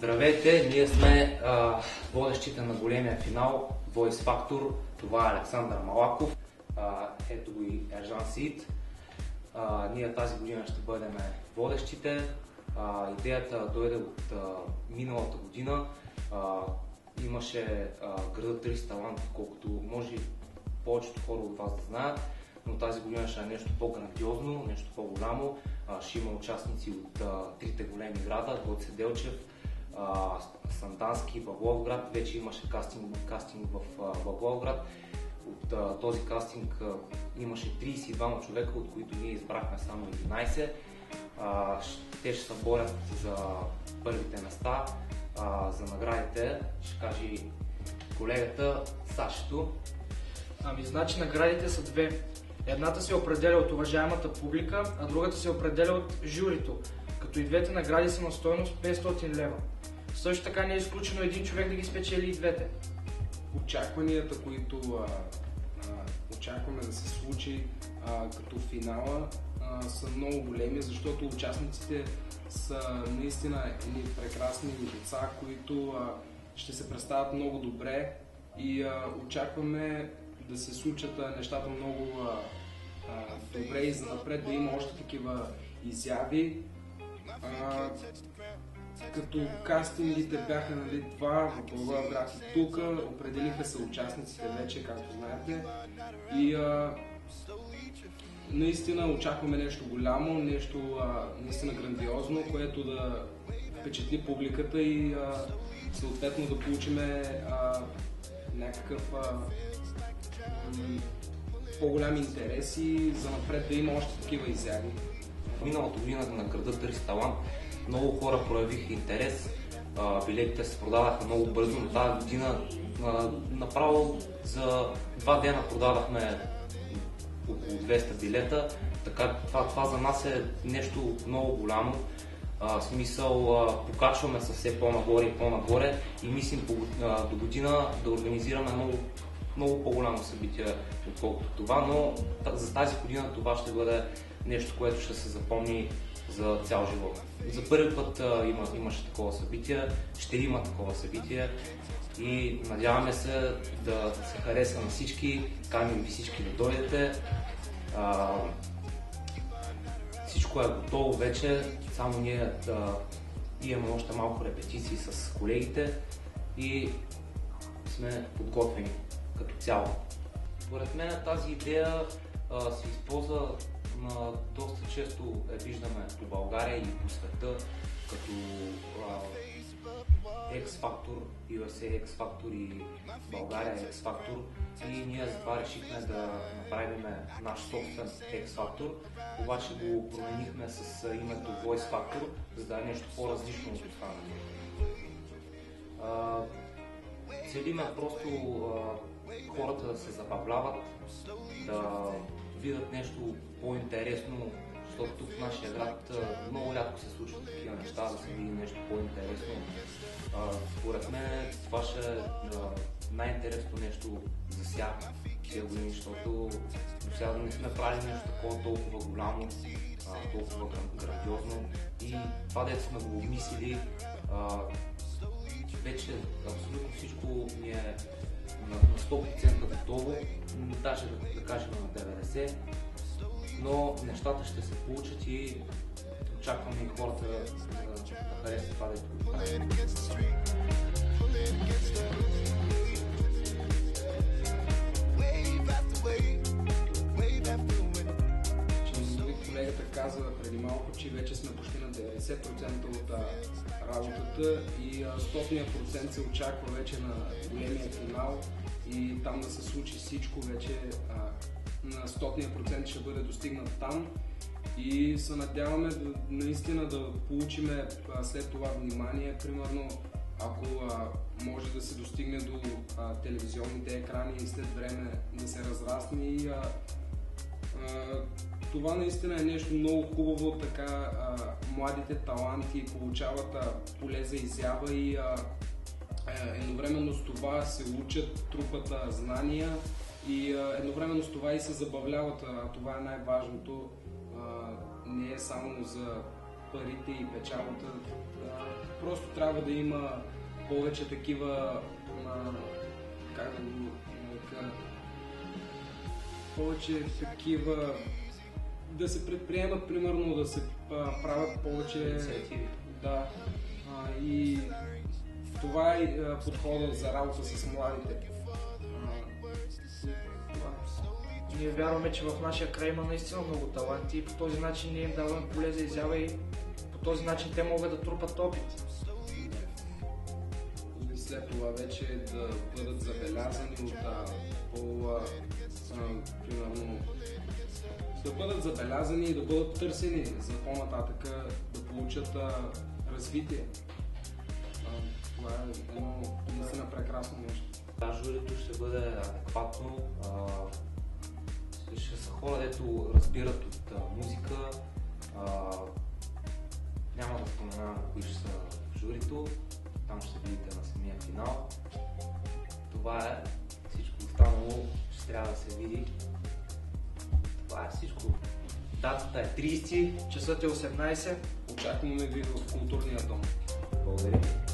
Здравейте, ние сме водещите на големия финал Voice Factor. Това е Александър Малаков, ето го и Ержан Сид. Ние тази година ще бъдем водещите. Идеята дойде от миналата година. Имаше градът 30 таланта, колкото може повечето хора от вас да знаят, но тази година ще е нещо по-грандиозно, нещо по-голямо. Ще има участници от трите големи града: Гоце Делчев, Сандански, Благоевград. Вече имаше кастинг в Благоевград. От този кастинг имаше 32 човека, от които ние избрахме само 11. Те ще се борят за първите места. За наградите ще каже колегата Сашето. Значи наградите са две. Едната се определя от уважаемата публика, а другата се определя от журито, като и двете награди са на стойност 500 лева. Също така не е изключено един човек да ги спечели и двете. Очакванията, които очакваме да се случи като финала, са много големи, защото участниците са наистина едни прекрасни деца, които ще се представят много добре и очакваме да се случат нещата много добре и занапред да има още такива изяви. Като кастингите бяха два в Благоевград и тук, определиха се участниците вече, както знаете. И наистина очакваме нещо голямо, нещо наистина грандиозно, което да впечатли публиката и съответно да получим някакъв по-голям интерес и занапред да има още такива изяви. Миналата година на града 30 талант много хора проявиха интерес, билетите се продадаха много бързо, но тази година направо за 2 дена продадахме около 200 билета, така това за нас е нещо много голямо. Смисъл, покачваме се все по-нагоре и по-нагоре и мислим до година да организираме много по-голямо събитие отколкото това, но за тази година това ще бъде нещо, което ще се запомни за цял живот. За първи път имаше такова събитие, ще има такова събитие и надяваме се да се хареса на всички, каним ви всички да дойдете. Всичко е готово вече, само ние имаме още малко репетиции с колегите и сме подготвени като цяло. Според мен тази идея се използва доста често виждаме по България и по света, като X-Factor, USA X-Factor и България X-Factor, и ние затова решихме да направим наш собствен X-Factor, обаче го променихме с името Voice Factor, за да е нещо по-различно от останалите. Целиме просто хората да се забавляват, да видят нещо по-интересно, защото тук в нашия град много рядко се случват такива неща, да се види нещо по-интересно. Според мен това ще е най-интересното нещо за сега тия години, защото до сега не сме правили нещо такова толкова голямо, толкова грандиозно, и това дето сме го обмислили, вече абсолютно всичко ни е на 100% готово, даже да кажем на 90%, но нещата ще се получат и очакваме и хората да харесат това, дето го правим. Колегата каза преди малко, че вече сме почти на 90% от работата и 100% се очаква вече на големия финал и там да се случи всичко вече. На 100% ще бъде достигнат там и се надяваме наистина да получим след това внимание. Примерно, ако може да се достигне до телевизионните екрани и след време да се разрасне и това наистина е нещо много хубаво, така младите таланти получават поле за изява и едновременно с това се учат, трупат знания и едновременно с това и се забавляват. Това е най-важното. Не е само за парите и печалбата. Просто трябва да има повече такива, как да го нарека, повече такива, да се предприемат, примерно, да се правят повече инициативи. Да. И това е подхода за работа с младите. Ние вярваме, че в нашия край има наистина много таланти и по този начин ние им даваме поле за изява и по този начин те могат да трупат опит. И след това вече да бъдат забелязани от примерно, да бъдат забелязани и да бъдат търсени за по-нататък, да получат развитие. Това е едно наистина прекрасно нещо. Журито ще бъде адекватно, ще са хора, дето разбират от музика. Няма да споменавам кои ще са в журито, там ще видите на самия финал. Това е всичко останало, ще трябва да се види. Това е всичко. Датата е 30, Часът е 18. Очакваме ви в културния дом. Благодаря.